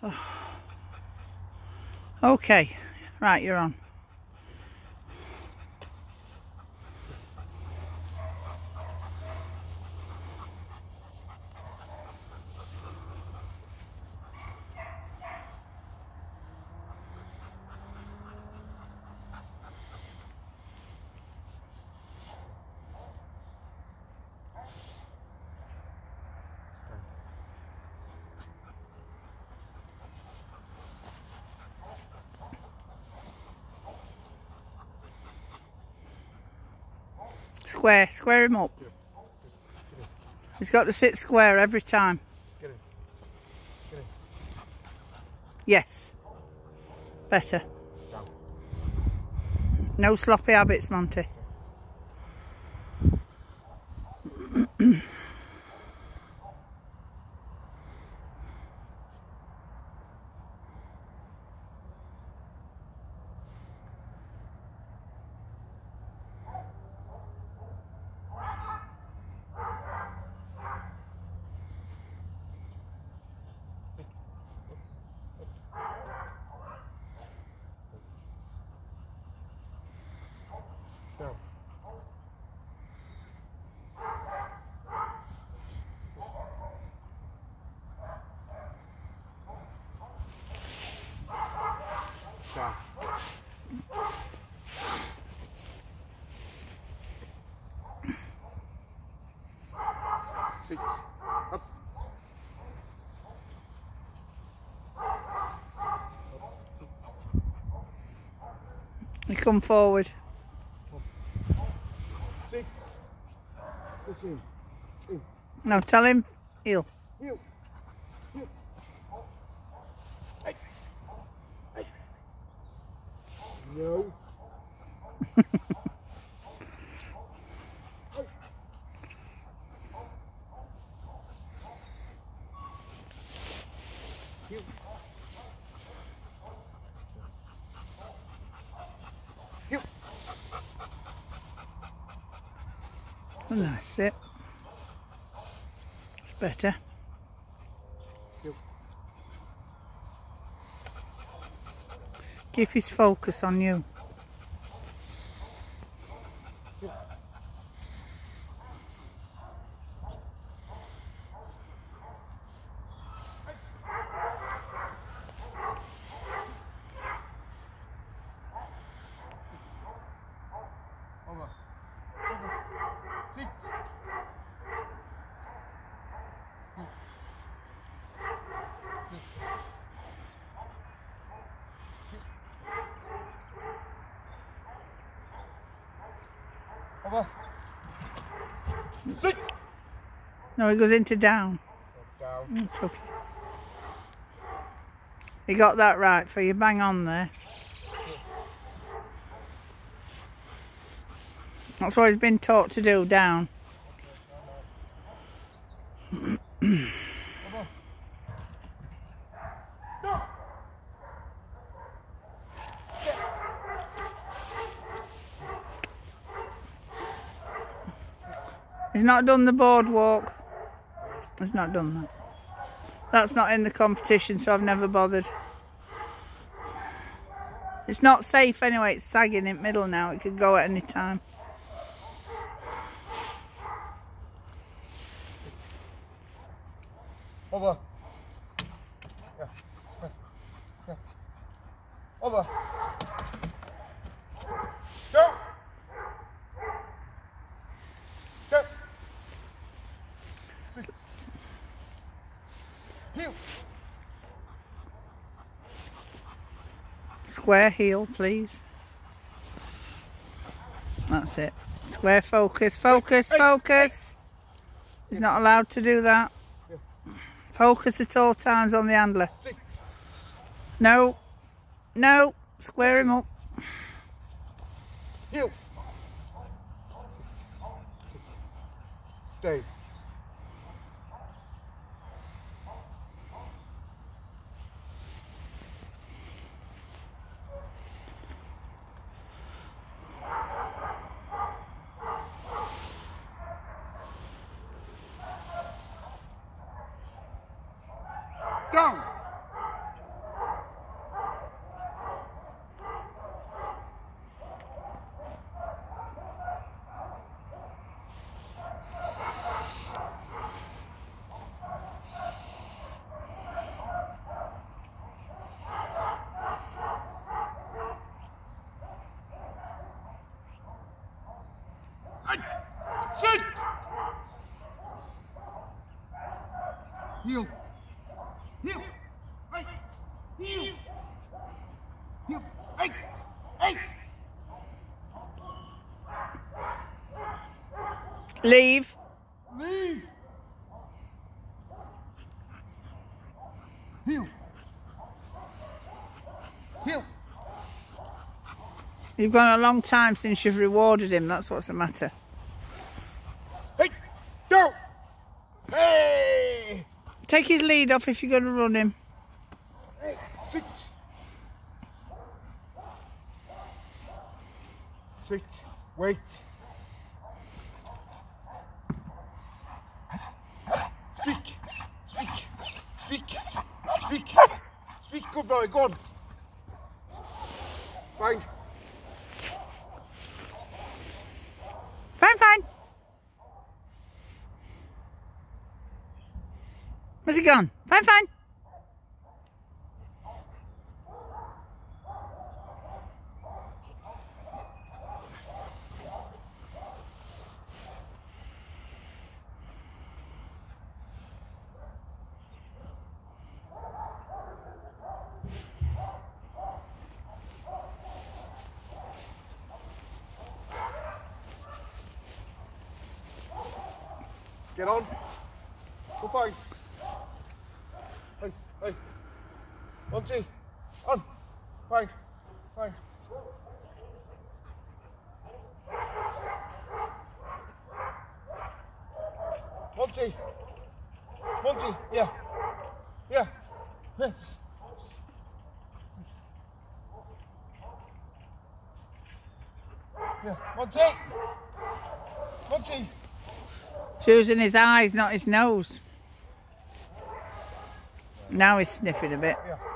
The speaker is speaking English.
Okay, right, you're on. Square him up. He's got to sit square every time. Yes. Better. No sloppy habits, Monty. Down. Down. 6. Up. You come forward. 6. Push in. In. No, tell him heel. Heel. Heel. Hey. Hey. No. Heel. Heel. And that's it. It's better. Heel. Keep his focus on you. Heel. Over. Sit. Over. Sit. No, he goes into down. Down. It's okay. You got that right, for you bang on there. That's what he's been taught to do, down. Over. No. He's not done the boardwalk. He's not done that. That's not in the competition, so I've never bothered. It's not safe anyway, it's sagging in the middle now. It could go at any time. Over. Yeah. Yeah. Over. Go. Go. Sit. Heel. Square heel, please. That's it. Square focus, focus, focus. He's not allowed to do that. Focus at all times on the handler. No, no, square him up. Heel. Stay. Down. Heel. Heel. Hey. Heel. Heel. Hey. Hey. Leave. Leave. Heel. Heel. You've gone a long time since you've rewarded him, that's what's the matter. Hey. Go. Hey. Take his lead off if you're going to run him. Hey. Sit. Sit. Wait. Speak. Speak. Speak. Speak. Speak. Good boy. Go on. Fine. Fine, fine. Where's he gone? Fine, fine. Get on. Go fine. Hey, hey. Monty. On. Fine. Fine. Monty. Monty. Yeah. Yeah. Yes. Yeah. Monty. Monty. Choosing his eyes, not his nose. Now he's sniffing a bit. Yeah.